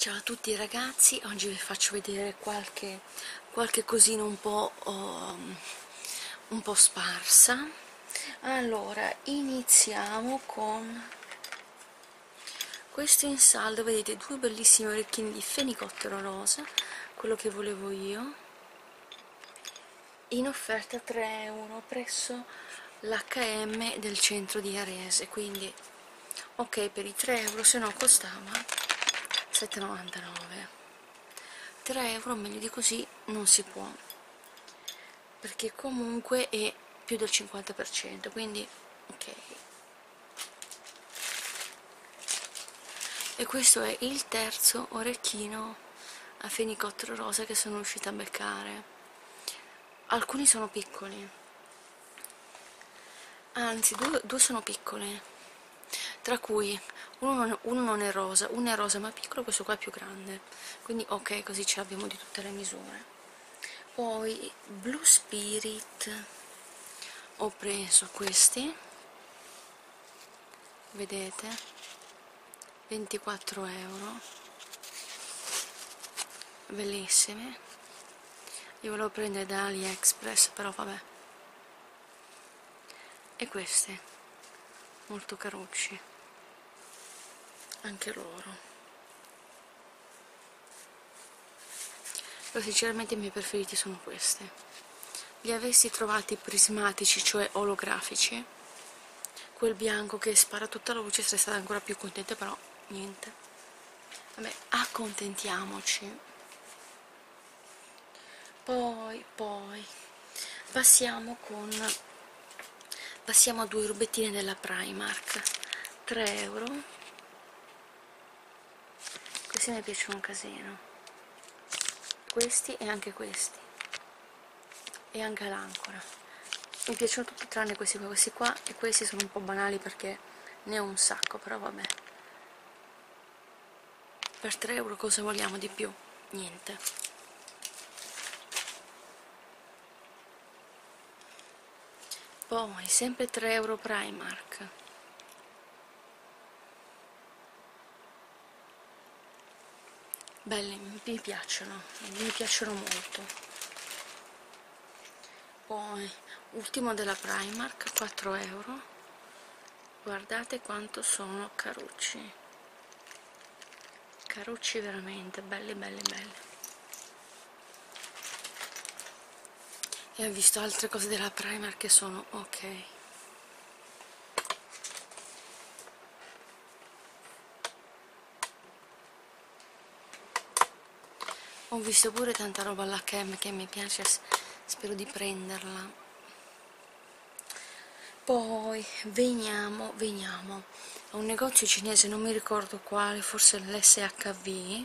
Ciao a tutti ragazzi, oggi vi faccio vedere qualche cosina un po' sparsa. Allora, iniziamo con questo in saldo, vedete due bellissimi orecchini di fenicottero rosa, quello che volevo io, in offerta a 3 euro presso l'H&M del centro di Arese, quindi ok per i 3 euro, se no costava 7,99. 3 euro meglio di così non si può, perché comunque è più del 50%, quindi ok. E questo è il terzo orecchino a fenicottero rosa che sono riuscita a beccare. Alcuni sono piccoli, anzi due sono piccoli, tra cui uno non è rosa, uno è rosa ma piccolo, questo qua è più grande, quindi ok, così ce l'abbiamo di tutte le misure. Poi Blue Spirit, ho preso questi, vedete, 24 euro, bellissimi. Io volevo prendere da AliExpress, però vabbè. E questi, molto carucci, anche loro. Però sinceramente i miei preferiti sono questi. Li avessi trovati prismatici, cioè olografici, quel bianco che spara tutta la luce, sarei stata ancora più contenta, però niente. Vabbè, accontentiamoci. Poi passiamo a due rubettine della Primark, 3 euro. Questi mi piacciono un casino, questi e anche questi, e anche l'ancora. Mi piacciono tutti tranne questi qua, e questi sono un po' banali perché ne ho un sacco, però vabbè. Per 3 euro cosa vogliamo di più? Niente. Poi sempre 3 euro Primark, belli, mi piacciono molto. Poi ultimo della Primark, 4 euro, guardate quanto sono carucci, carucci veramente, belli belli belli. E ho visto altre cose della Primark che sono ok. Ho visto pure tanta roba all'H&M che mi piace, spero di prenderla. Poi veniamo a un negozio cinese, non mi ricordo quale, forse l'SHV.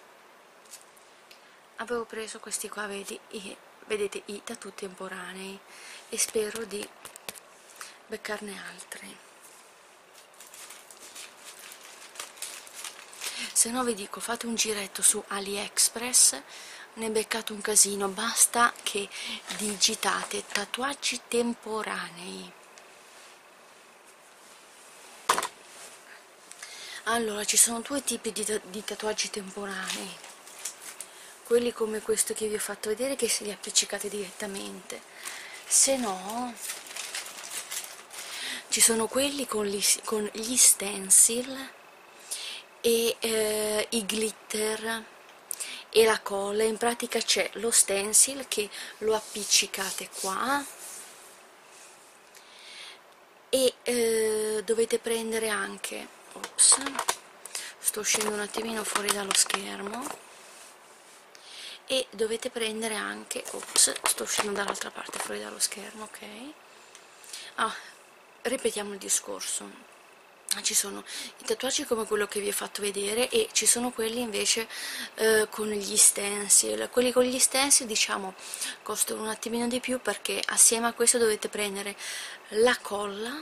Avevo preso questi qua, vedete i tattoo temporanei, e spero di beccarne altri. Se no vi dico, fate un giretto su AliExpress, ne beccate un casino, basta che digitate tatuaggi temporanei. Allora, ci sono due tipi di tatuaggi temporanei, quelli come questo che vi ho fatto vedere, che se li appiccicate direttamente, se no ci sono quelli con gli stencil e i glitter e la colla. In pratica c'è lo stencil che lo appiccicate qua e dovete prendere anche, ops, sto uscendo un attimino fuori dallo schermo, e dovete prendere anche, ops, sto uscendo dall'altra parte fuori dallo schermo, ok. Ripetiamo il discorso. Ci sono i tatuaggi come quello che vi ho fatto vedere, e ci sono quelli invece con gli stencil. Quelli con gli stencil, diciamo, costano un attimino di più, perché assieme a questo dovete prendere la colla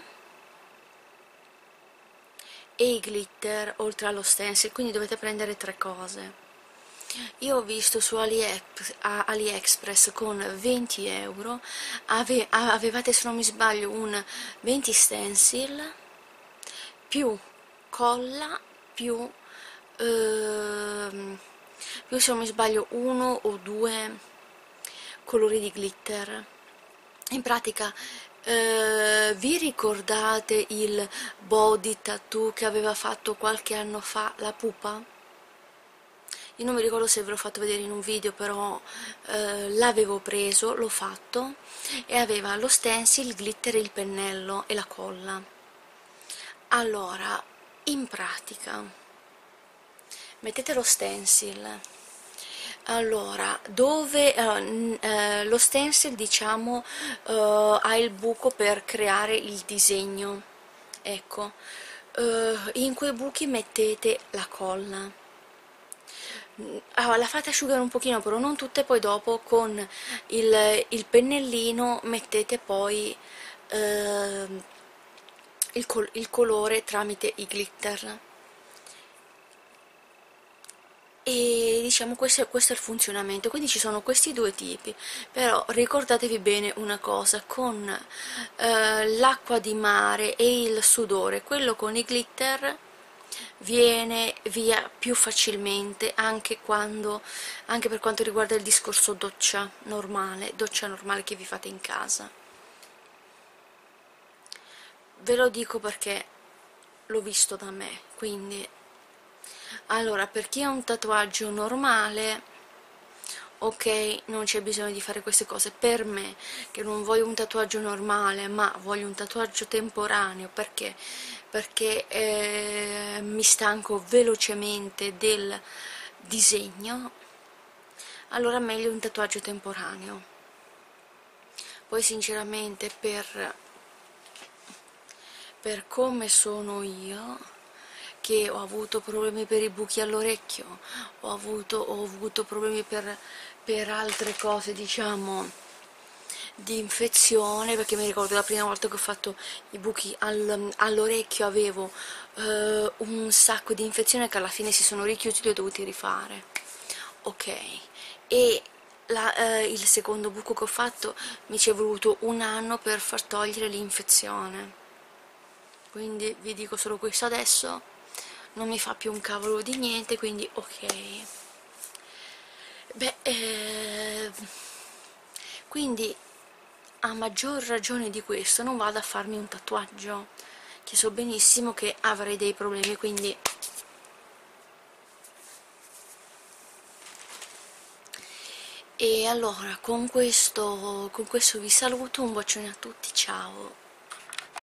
e i glitter oltre allo stencil, quindi dovete prendere 3 cose. Io ho visto su AliExpress con 20 euro avevate, se non mi sbaglio, un 20 stencil più colla più più se non mi sbaglio 1 o 2 colori di glitter. In pratica vi ricordate il body tattoo che aveva fatto qualche anno fa la pupa? Io non mi ricordo se ve l'ho fatto vedere in un video, però l'avevo preso, l'ho fatto e aveva lo stencil, il glitter, il pennello e la colla. Allora, in pratica, mettete lo stencil. Allora, dove lo stencil, diciamo, ha il buco per creare il disegno, ecco, in quei buchi mettete la colla. La fate asciugare un pochino, però non tutte, poi dopo con il pennellino mettete poi eh, il colore tramite i glitter. E diciamo questo è il funzionamento, quindi ci sono questi due tipi, però ricordatevi bene una cosa: con l'acqua di mare e il sudore, quello con i glitter viene via più facilmente, anche per quanto riguarda il discorso doccia normale che vi fate in casa. Ve lo dico perché l'ho visto da me. Quindi, allora, per chi ha un tatuaggio normale, ok, non c'è bisogno di fare queste cose. Per me, che non voglio un tatuaggio normale ma voglio un tatuaggio temporaneo, perché mi stanco velocemente del disegno, allora meglio un tatuaggio temporaneo. Poi sinceramente per come sono io, che ho avuto problemi per i buchi all'orecchio, ho avuto problemi per altre cose, diciamo, di infezione, perché mi ricordo la prima volta che ho fatto i buchi all'orecchio avevo un sacco di infezioni che alla fine si sono richiusi e li ho dovuti rifare. Ok, e il secondo buco che ho fatto mi ci è voluto un anno per far togliere l'infezione. Quindi vi dico solo questo adesso, non mi fa più un cavolo di niente, quindi ok. Beh, quindi a maggior ragione di questo non vado a farmi un tatuaggio, che so benissimo che avrei dei problemi, quindi e allora con questo vi saluto, un bacione a tutti, ciao.